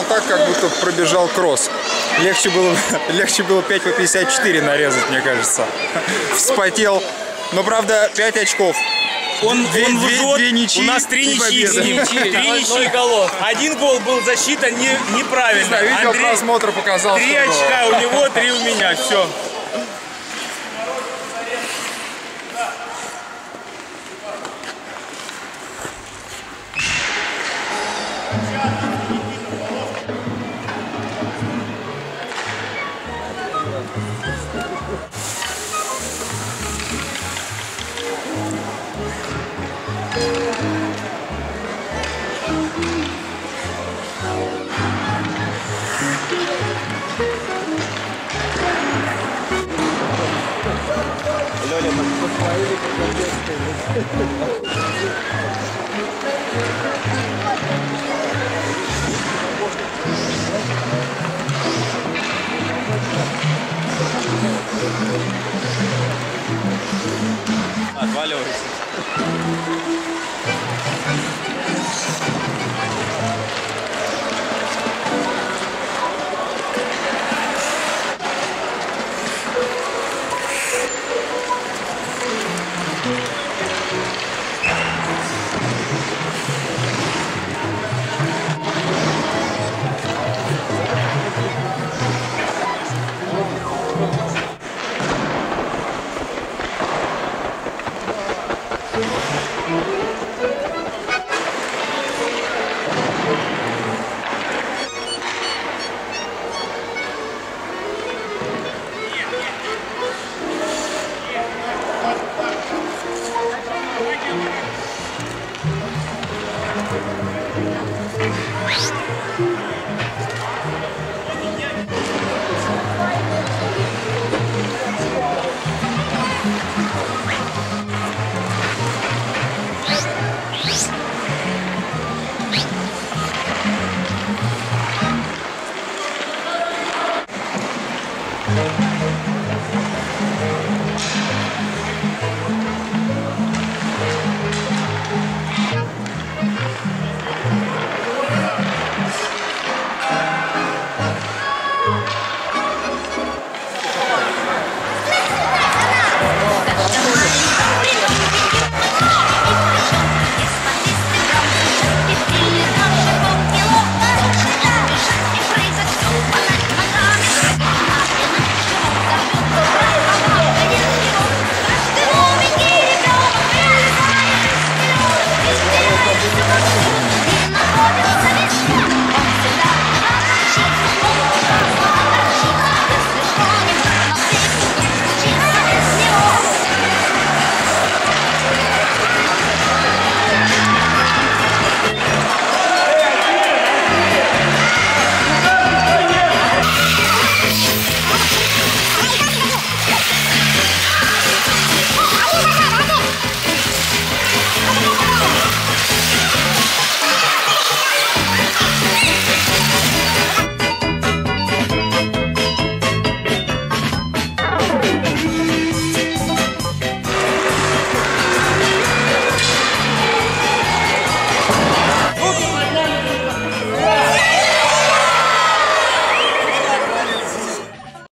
так, как будто пробежал кросс. Легче было 5 по 54 нарезать, мне кажется. Вспотел. Но, правда, 5 очков. Он две ничьи, у нас 3 ничьи с ним. 3 ничьи. Один гол был засчитан неправильно. Видео просмотра показал, 3 очка у него, 3 у меня. Все. Лёля, посмотрели, как Отваливайся.